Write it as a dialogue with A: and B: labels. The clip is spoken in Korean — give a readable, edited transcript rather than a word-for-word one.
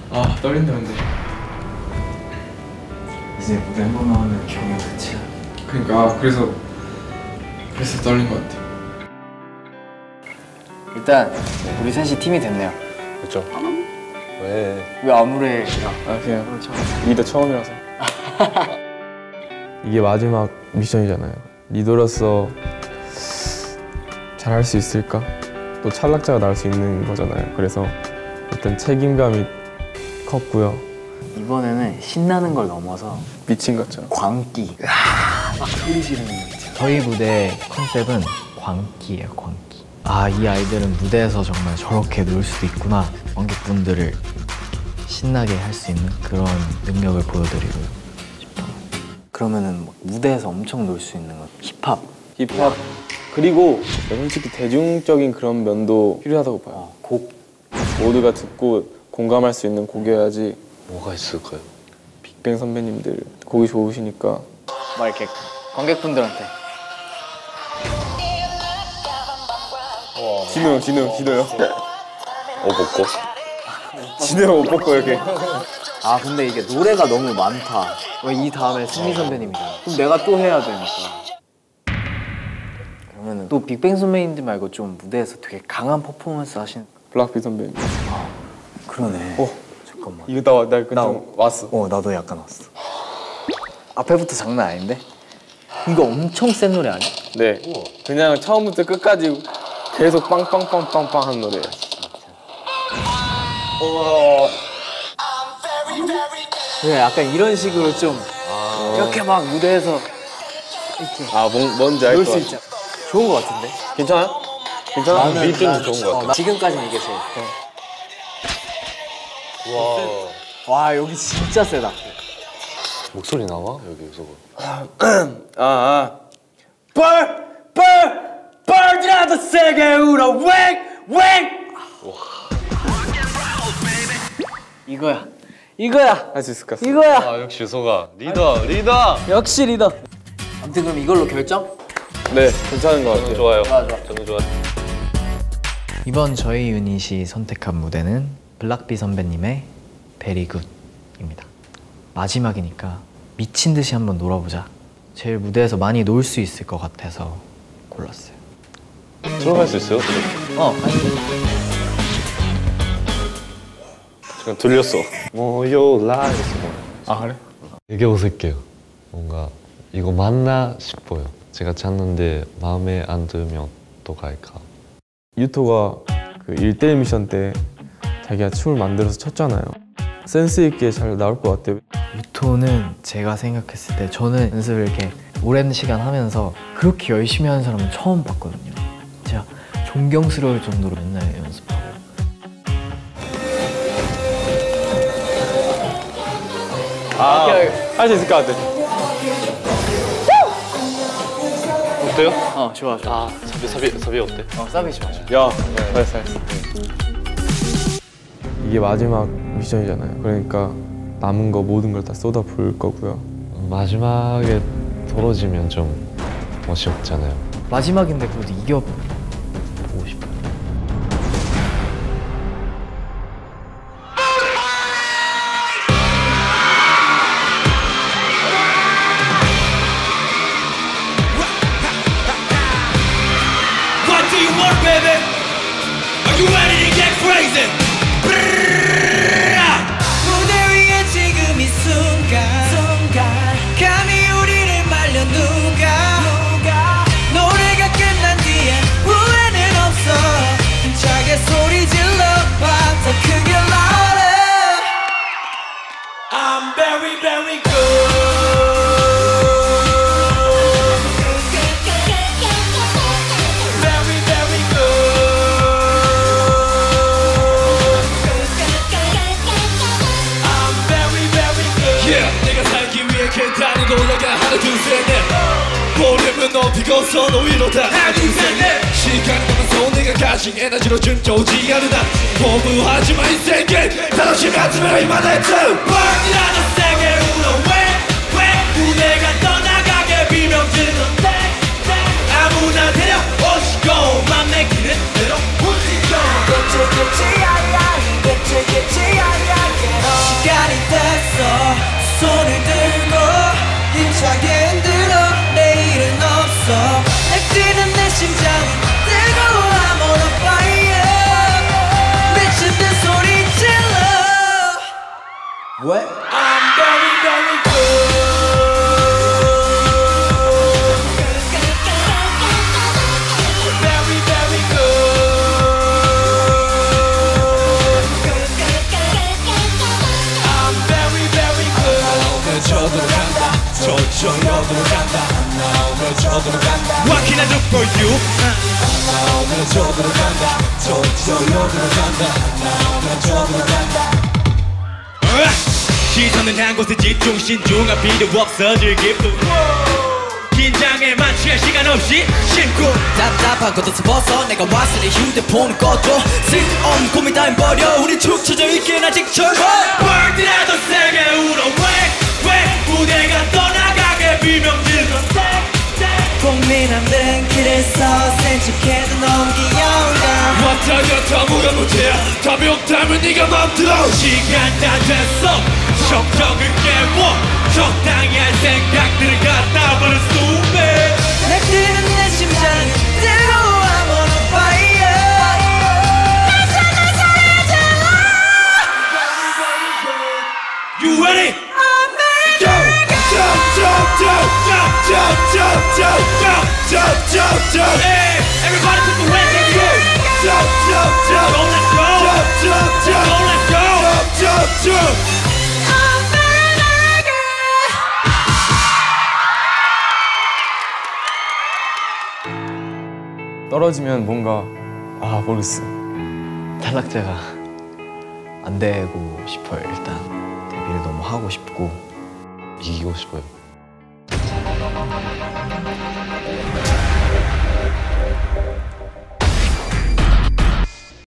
A: 아 떨린다 근데.
B: 이제 무대 한 번 나오면 경연 끝이야.
A: 그러니까 그래서 떨린 것 같아.
B: 일단 우리 셋이 팀이 됐네요.
C: 그렇죠. 왜
B: 아무래?
A: 그냥 리더 처음이라서. 이게 마지막 미션이잖아요. 리더로서 잘할 수 있을까? 또 탈락자가 나올 수 있는 거잖아요. 그래서 일단 책임감이 컸고요.
B: 이번에는 신나는 걸 넘어서
A: 미친 것처럼
B: 광기. 막 소리 지르는 거 있죠.
D: 저희 무대 컨셉은 광기예요, 광기. 아, 이 아이들은 무대에서 정말 저렇게 놀 수도 있구나. 관객분들을 신나게 할 수 있는 그런 능력을 보여드리고 싶어요.
B: 그러면은 막 무대에서 엄청 놀 수 있는 거. 힙합.
A: 그리고 솔직히 대중적인 그런 면도 필요하다고 봐요.
B: 곡.
A: 모두가 듣고 공감할 수 있는 곡이어야지.
C: 뭐가 있을까요?
A: 빅뱅 선배님들 곡이 좋으시니까
B: 막 이렇게 관객분들한테.
A: 진호 형.
C: 벗고?
A: 진호 형 옷 벗고 이렇게.
B: 아 근데 이게 노래가 너무 많다. 이 다음에 승리 선배님이잖아. 그럼 내가 또 해야 되니까. 그러면은 또 빅뱅 선배님들 말고 좀 무대에서 되게 강한 퍼포먼스 하신.
A: 블락비 선배님.
B: 그러네. 잠깐만.
A: 이거 나 왔어.
B: 나도 약간 왔어. 앞에부터 장난 아닌데? 이거 엄청 센 노래 아니야?
A: 네. 그냥 처음부터 끝까지 계속 빵빵빵빵빵 하는 노래예요.
B: 네, 약간 이런 식으로 좀 이렇게 막 무대에서 이렇게
A: 뭔지 알
B: 놀
A: 것
B: 수
A: 같아.
B: 있죠. 좋은 거 같은데?
A: 괜찮아요? 괜찮아?
C: 비트는 좋은 것 같아.
B: 지금까지는 이게 제일. 와 여기 진짜 세다.
C: 목소리 나와? 여기서.
B: 벌이라도 세게 울어 웽. 이거야.
A: 할 수 있을 것 같아.
B: 이거야.
C: 아 역시 소가 리더.
B: 역시 리더. 아무튼 그럼 이걸로 결정?
A: 네, 괜찮은 것 같아요.
C: 좋아요.
B: 좋아.
C: 저는 좋아요.
D: 이번 저희 유닛이 선택한 무대는 블락비 선배님의 베리굿입니다. 마지막이니까 미친 듯이 한번 놀아보자. 제일 무대에서 많이 놀 수 있을 것 같아서 골랐어요.
C: 들어갈 수 있어요? 지금 들렸어. 모여라 했어.
A: 아 그래?
C: 되게 어색해요. 뭔가 이거 맞나 싶어요. 제가 찾는데 마음에 안 들면 또 갈까.
A: 유토가 그 1대1 미션 때 자기가 춤을 만들어서 췄잖아요. 센스 있게 잘 나올 것 같아요.
D: 유토는 제가 생각했을 때 저는 연습을 이렇게 오랜 시간 하면서 그렇게 열심히 하는 사람은 처음 봤거든요. 진짜 존경스러울 정도로 맨날 연습하고.
A: 할 수 있을 것 같아.
C: 어때요?
B: 좋아.
C: 사비 어때?
B: 사비 좋아.
A: 야, 잘했어. 이게 마지막 미션이잖아요. 그러니까 남은 거 모든 걸 다 쏟아 부을 거고요.
C: 마지막에 떨어지면 좀 아쉽잖아요.
D: 마지막인데 그래도 이겨보고 싶어요.
E: What do you want, baby? Are you ready to get crazy? 무대 위에 지금 이 순간 감히 우리를 말려 누가 노래가 끝난 뒤에 후회는 없어 힘차게 소리 질러봐 더 크게 louder I'm very very good 계단을 올라가 하나 둘셋넷 볼륨을 높이고 손 위로 다 하나 둘셋넷 시간이 가면서 내가 가진 에너지로 춤춰오지 않는다 포부하지마 인생길 다시 가슴을 이만해 뻔이라도 세게 울어 왜 무대가 떠나가게 비명지르던 아무나 데려오시고 맘 내키는 대로 움직여 끝이 아니야 끝이 아니야
B: 왜?
E: I'm very very good. Very very good. I'm very very good. 나오면 저들어 간다. 저여들어 간다. 나오면 저들어 간다. What can I do for you? 나오면 저들어 간다. 저여들어 간다. 나오면 저들어 간다. 시선은 한 곳에 집중 신중한 필요 없어 즐깁도 긴장에 만취할 시간 없이 심고
F: 답답한 것도 접어서 내가 왔으니 휴대폰을 꺼줘 쓸데없는 고민 따윈 버려 우리 축 처져 있긴 아직 젊어
E: 벌들라도 세게 울어 왜 무대가 떠나가게 비명 질러
F: 고민하는 길에서 센척해도 너무 귀여운가
E: 왔다 갔다 뭐가 문제야 답이 없다면 네가 맘대로 시간 다 됐어 정적을 깨워 적당히 할 생각들을 갖다 버려 쏘매
F: 날 뛰는 내 심장 뜨거워 I'm on fire
E: You ready?
F: I'm ready
E: Hey, everybody put the hands in the air. Go, let's go. Go, let's go.
F: I'm ready
A: 떨어지면 뭔가 모르겠어.
D: 탈락자가 안 되고 싶어요. 일단 데뷔를 너무 하고 싶고
C: 이기고 싶어요.